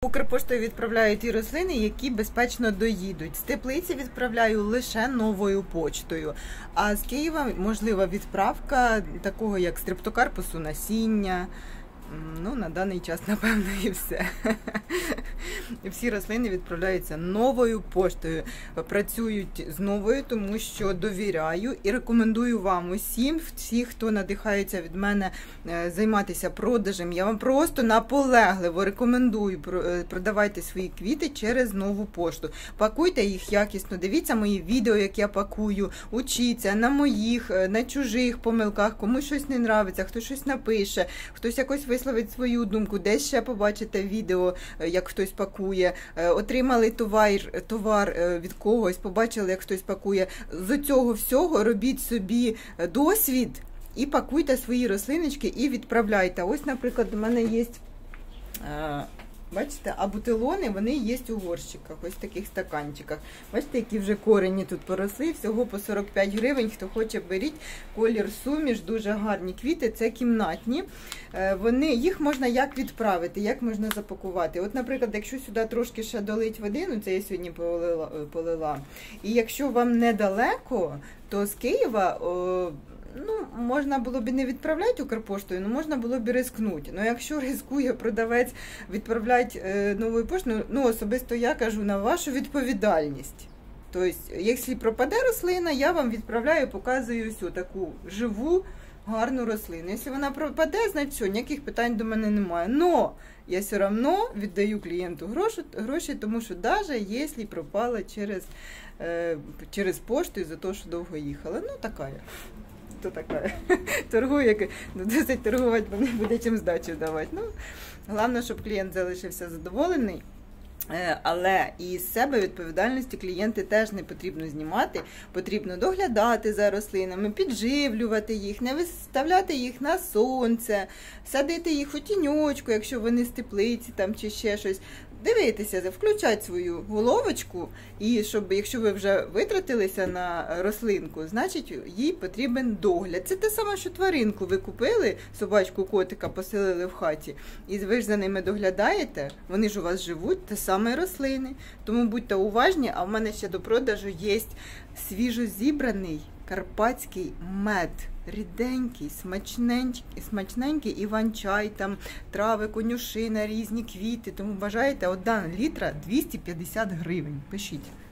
Укрпоштою відправляю ті рослини, які безпечно доїдуть. З теплиці відправляю лише новою почтою. А з Києва можлива відправка такого, як стрептокарпусу насіння. Ну, на даний час, напевно, і все. Всі рослини відправляються новою поштою. Працюють з новою, тому що довіряю і рекомендую вам усім, всі, хто надихається від мене займатися продажем. Я вам просто наполегливо рекомендую продавайте свої квіти через нову пошту. Пакуйте їх якісно, дивіться мої відео, як я пакую, учіться на моїх, на чужих помилках, комусь щось не нравиться, хтось щось напише, хтось якось висловить свою думку, десь ще побачите відео, як хтось пакує, отримали товар від когось, побачили, як хтось пакує. З цього всього робіть собі досвід і пакуйте свої рослиночки і відправляйте. Ось, наприклад, у мене є, бачите, абутилони, вони є у горщиках, ось в таких стаканчиках. Бачите, які вже корені тут поросли, всього по 45 гривень, хто хоче, беріть. Колір суміш, дуже гарні квіти, це кімнатні. Їх можна як відправити, як можна запакувати. От, наприклад, якщо сюди трошки ще долить води, ну це я сьогодні полила, і якщо вам недалеко, то з Києва можна було б не відправляти Укрпоштою, але можна було б ризикнути. Ну, якщо ризикує продавець відправляти новою поштою, особисто я кажу, на вашу відповідальність. Тобто, якщо пропаде рослина, я вам відправляю, показую всю таку живу, гарну рослину. Якщо вона пропаде, значить все, ніяких питань до мене немає. Но я все одно віддаю клієнту гроші, тому що навіть якщо пропала через пошту із-за того, що довго їхала. Ну, така я. То така. Торгує, досить торгувати, бо не буде чим здачу давати. Ну, головне, щоб клієнт залишився задоволений. Але і з себе відповідальності клієнти теж не потрібно знімати. Потрібно доглядати за рослинами, підживлювати їх, не виставляти їх на сонце, садити їх у тіньочку, якщо вони з теплиці там, чи ще щось. Дивитися, включати свою головочку, і щоб, якщо ви вже витратилися на рослинку, значить їй потрібен догляд. Це те саме, що тваринку ви купили, собачку, котика поселили в хаті, і ви ж за ними доглядаєте, вони ж у вас живуть, те саме рослини. Тому будьте уважні, а в мене ще до продажу є свіжозібраний карпатський мед. Ріденький, смачненький іван-чай, там трави, конюшина, різні квіти. Тому бажаєте, 1 літра 250 гривень. Пишіть.